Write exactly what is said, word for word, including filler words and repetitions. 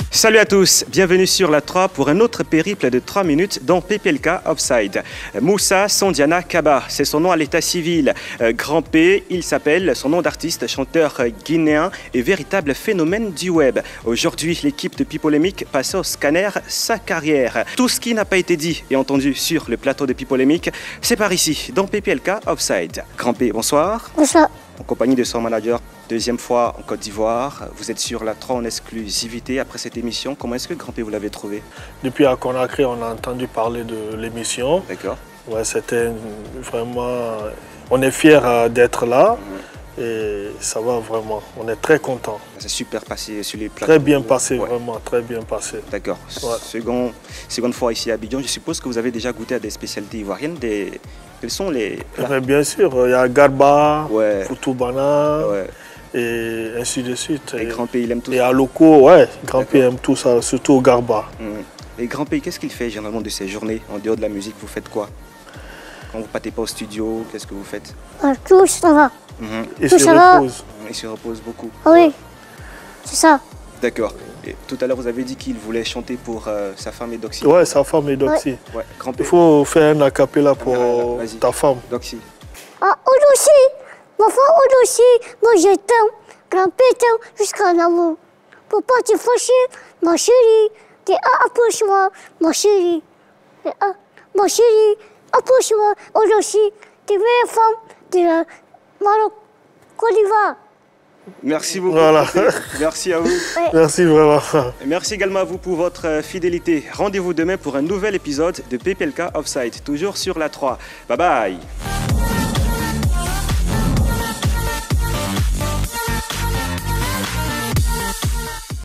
Salut à tous, bienvenue sur la trois pour un autre périple de trois minutes dans P P L K Offside. Moussa Sondiana Kaba, c'est son nom à l'état civil. Euh, Grand P, il s'appelle, son nom d'artiste, chanteur guinéen et véritable phénomène du web. Aujourd'hui, l'équipe de Pipolémique passe au scanner sa carrière. Tout ce qui n'a pas été dit et entendu sur le plateau de Pipolémique, c'est par ici, dans P P L K Offside. Grand P, bonsoir. Bonsoir. En compagnie de son manager, deuxième fois en Côte d'Ivoire. Vous êtes sur la trois en exclusivité après cette émission. Comment est-ce que Grand P vous l'avez trouvé? Depuis à Conakry, on a entendu parler de l'émission. D'accord. Ouais, c'était vraiment... On est fiers d'être là mmh. et ça va vraiment. On est très contents. C'est super passé sur les plateaux. Très bien passé, ouais. Vraiment, très bien passé. D'accord. Ouais. Second, seconde fois ici à Abidjan, je suppose que vous avez déjà goûté à des spécialités ivoiriennes. Des... Quels sont les plats? Bien sûr, il y a Garba, ouais. Foutoubana, ouais. et ainsi de suite. Et Grand P, il aime tout et ça? Et à Loco, ouais, Grand P aime tout ça, surtout Garba. Mmh. Et Grand P, qu'est-ce qu'il fait généralement de ses journées? En dehors de la musique, vous faites quoi? Quand vous ne partez pas au studio, qu'est-ce que vous faites? Euh, tout ça va. Mmh. Il tout se ça repose. Va. Il se repose beaucoup. Ah oui, c'est ça. D'accord. Et tout à l'heure, vous avez dit qu'il voulait chanter pour euh, sa femme et Doxy. Ouais, sa femme et Doxy. Ouais. Ouais. Grand P. Il faut faire un acapella pour ta femme. Doxy. Ah, Odosi, ma femme Odosi, moi je t'aime, Grand P t'aime jusqu'à l'amour. Pour pas te fâcher, ma chérie, t'es à approche-moi, ma chérie. T'es à, ma chérie, approche-moi, Odosi, t'es meilleure femme de la Maroc, Côte d'Ivoire. Merci beaucoup. Voilà. Merci à vous. Ouais. Merci vraiment. Et merci également à vous pour votre fidélité. Rendez-vous demain pour un nouvel épisode de P P L K Offside, toujours sur la trois. Bye bye.